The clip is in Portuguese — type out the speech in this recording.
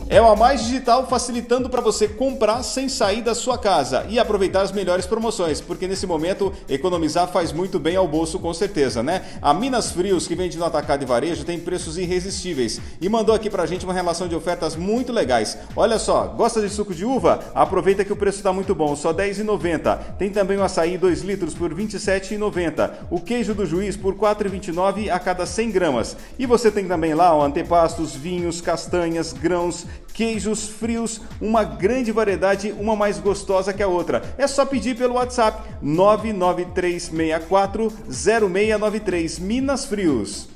É o A Mais Digital, facilitando para você comprar sem sair da sua casa e aproveitar as melhores promoções, porque nesse momento economizar faz muito bem ao bolso, com certeza, né? A Minas Frios, que vende no atacado e varejo, tem preços irresistíveis e mandou aqui pra gente uma relação de ofertas muito legais. Olha só, gosta de suco de uva? Aproveita que o preço está muito bom, só R$ 10,90. Tem também o açaí 2 litros por R$ 27,90. O queijo do Juiz por R$ 4,29 a cada 100 gramas. E você tem também lá antepastos, vinhos, castanhas, grãos, queijos frios, uma grande variedade, uma mais gostosa que a outra. É só pedir pelo WhatsApp 993640693, Minas Frios.